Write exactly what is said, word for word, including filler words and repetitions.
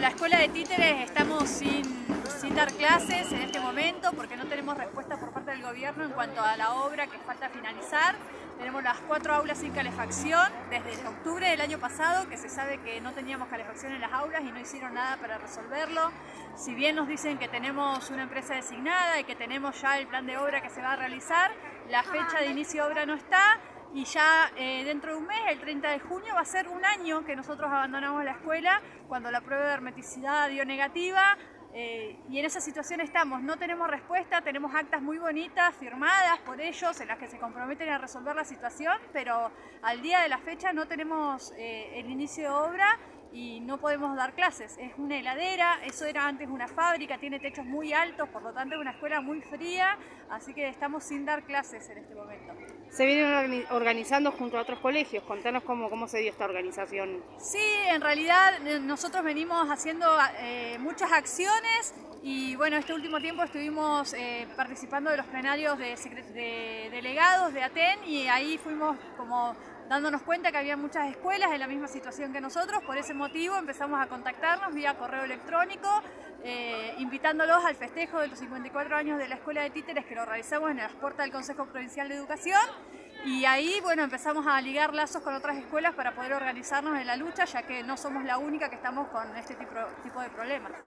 la escuela de títeres estamos sin, sin dar clases en este momento porque no tenemos respuesta por parte del gobierno en cuanto a la obra que falta finalizar. Tenemos las cuatro aulas sin calefacción desde octubre del año pasado, que se sabe que no teníamos calefacción en las aulas y no hicieron nada para resolverlo. Si bien nos dicen que tenemos una empresa designada y que tenemos ya el plan de obra que se va a realizar, la fecha de inicio de obra no está. Y ya eh, dentro de un mes, el treinta de junio, va a ser un año que nosotros abandonamos la escuela cuando la prueba de hermeticidad dio negativa. Eh, y en esa situación estamos, no tenemos respuesta, tenemos actas muy bonitas firmadas por ellos en las que se comprometen a resolver la situación, pero al día de la fecha no tenemos eh, el inicio de obra y no podemos dar clases. Es una heladera, eso era antes una fábrica, tiene techos muy altos, por lo tanto es una escuela muy fría, así que estamos sin dar clases en este momento. Se vienen organizando junto a otros colegios, contanos cómo, cómo se dio esta organización. Sí, en realidad nosotros venimos haciendo eh, muchas acciones y bueno, este último tiempo estuvimos eh, participando de los plenarios de, de delegados de ATEN y ahí fuimos como dándonos cuenta que había muchas escuelas en la misma situación que nosotros. Por ese motivo empezamos a contactarnos vía correo electrónico, eh, invitándolos al festejo de los cincuenta y cuatro años de la Escuela de Títeres que lo realizamos en las puertas del Consejo Provincial de Educación. Y ahí, bueno, empezamos a ligar lazos con otras escuelas para poder organizarnos en la lucha, ya que no somos la única que estamos con este tipo, tipo de problemas.